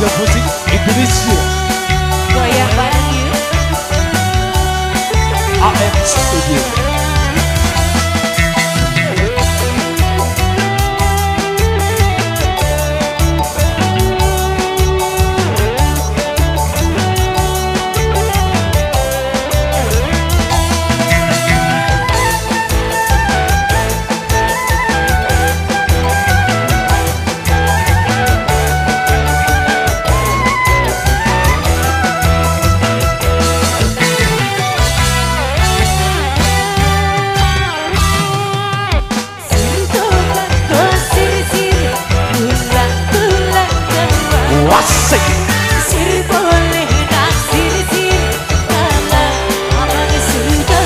Asia Musik Indonesia. Goyang bareng yuk. AM Studio. Wasik. Sir boleh naksir sir kalau abang suka.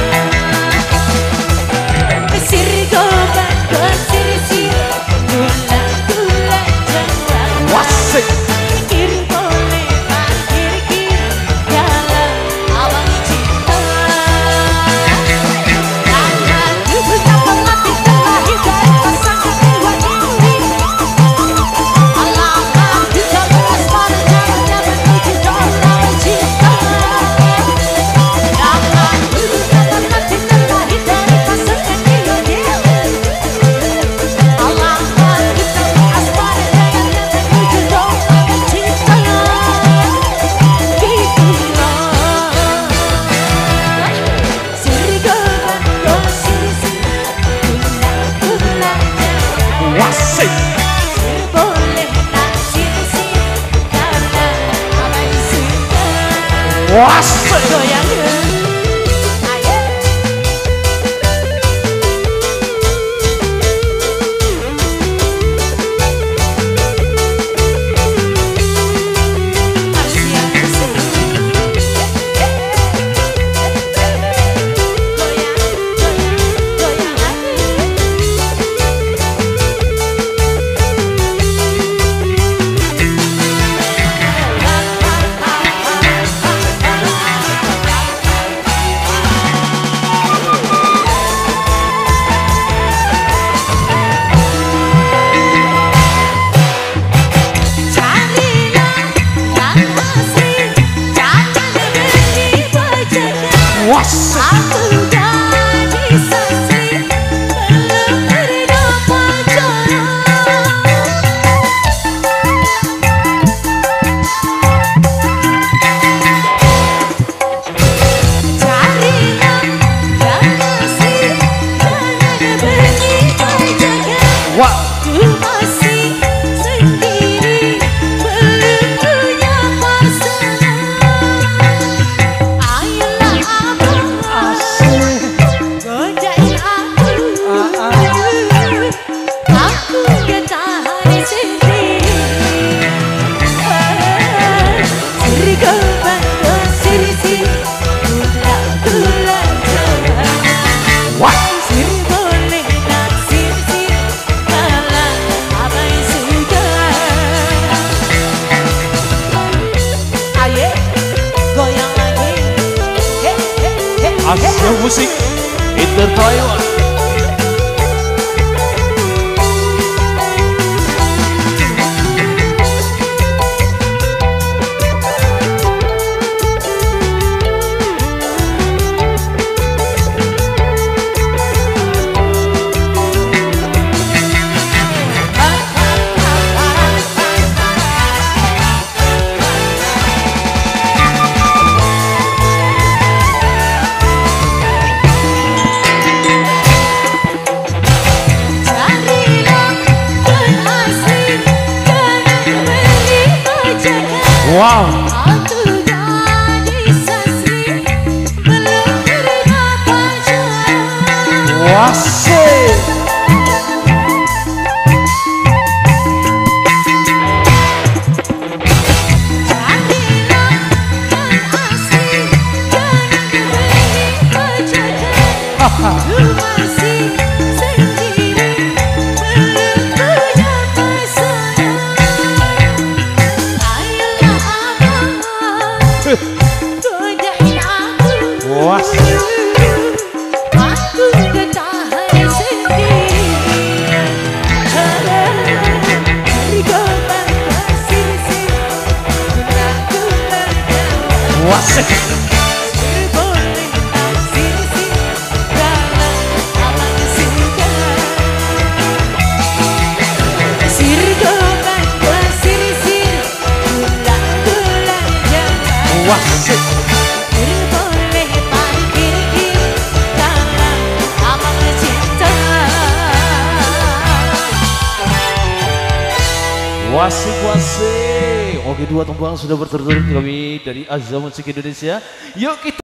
Sir gombang sir sir gula jangan. Wasik. Kir boleh parkir kir kalau abang cinta. Jangan dibuka pelatih terlahir dari pasangan jiwa ini. Wasik. Wasik. Goyang yuk. Ayo. Azya musik. Goyang, Wasik. aku gadis asli belum pernah pacaran. Carilah yang asli, jangan pergi pacaran. Wow. Ku masih sendiri, belum punya pasangan. Ayolah abang, godain aku. Aku gak tahan sendiri. Sir gombang sir sir gula jangan. Sir boleh naksir sir kalau abang suka. Ayo goyang lagi. Asia Musik Entertainment. Wow. Aku gadis asli belum pernah pacaran. Wasik. Carilah yang asli, jangan pergi pacaran. Ku masih sendiri, belum punya pasangan. Ayolah abang, godain aku. Wasik. Aku gak tahan sendiri. Hari gombang sir sir Wasik. Boleh sini-sini dalam abang suka. Sirgokan ke siri-siri tulang-tulang jangan. Wasik. Boleh parkir-kiri dalam abang cinta. Wasik, wasik. Oke, dua tembang sudah berturut-turut kami dari Azya Musik Indonesia. Yuk kita